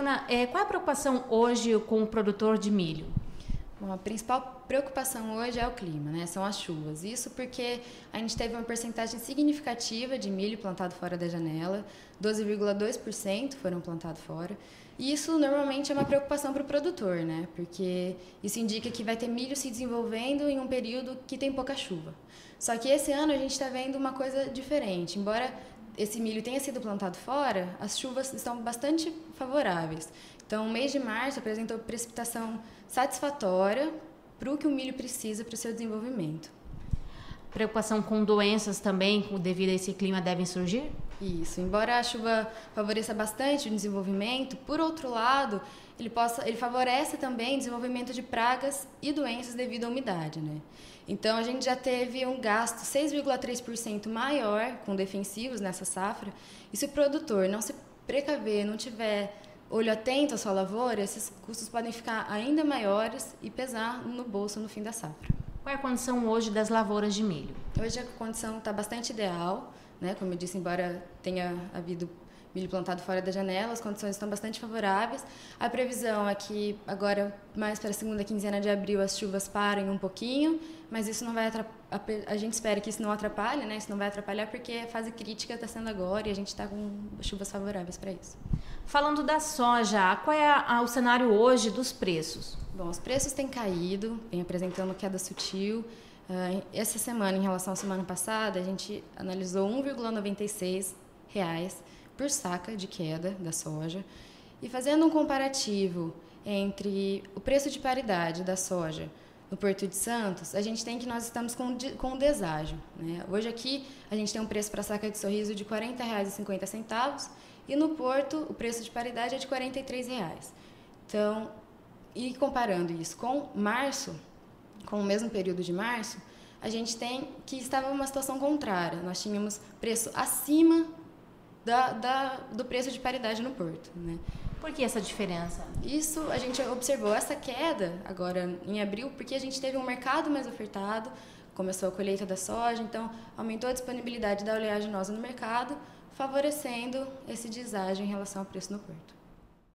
Juliana, qual é a preocupação hoje com o produtor de milho? Bom, a principal preocupação hoje é o clima, né? São as chuvas. Isso porque a gente teve uma porcentagem significativa de milho plantado fora da janela, 12,2% foram plantados fora. E isso normalmente é uma preocupação para o produtor, né? Porque isso indica que vai ter milho se desenvolvendo em um período que tem pouca chuva. Só que esse ano a gente está vendo uma coisa diferente. Embora esse milho tenha sido plantado fora, as chuvas estão bastante favoráveis. Então, o mês de março apresentou precipitação satisfatória para o que o milho precisa para o seu desenvolvimento. Preocupação com doenças também, devido a esse clima, devem surgir? Isso. Embora a chuva favoreça bastante o desenvolvimento, por outro lado, ele favorece também o desenvolvimento de pragas e doenças devido à umidade, né? Então, a gente já teve um gasto 6,3% maior com defensivos nessa safra. E se o produtor não se precaver, não tiver olho atento à sua lavoura, esses custos podem ficar ainda maiores e pesar no bolso no fim da safra. Qual é a condição hoje das lavouras de milho? Hoje a condição está bastante ideal, né? Como eu disse, embora tenha havido milho plantado fora da janela, as condições estão bastante favoráveis. A previsão é que agora, mais para a segunda quinzena de abril, as chuvas parem um pouquinho, mas isso não vai a gente espera que isso não atrapalhe, né? Isso não vai atrapalhar porque a fase crítica está sendo agora e a gente está com chuvas favoráveis para isso. Falando da soja, qual é o cenário hoje dos preços? Bom, os preços têm caído, vem apresentando queda sutil. Essa semana, em relação à semana passada, a gente analisou R$ 1,96 por saca de queda da soja. E fazendo um comparativo entre o preço de paridade da soja no Porto de Santos, a gente tem que nós estamos com deságio, né? Hoje aqui a gente tem um preço para a saca de sorriso de R$ 40,50 e no Porto o preço de paridade é de R$ 43. Então, e comparando isso com março, com o mesmo período de março, a gente tem que estava uma situação contrária. Nós tínhamos preço acima do preço de paridade no Porto, né? Por que essa diferença? Isso, a gente observou essa queda agora em abril, porque a gente teve um mercado mais ofertado, começou a colheita da soja, então aumentou a disponibilidade da oleaginosa no mercado, favorecendo esse deságio em relação ao preço no Porto.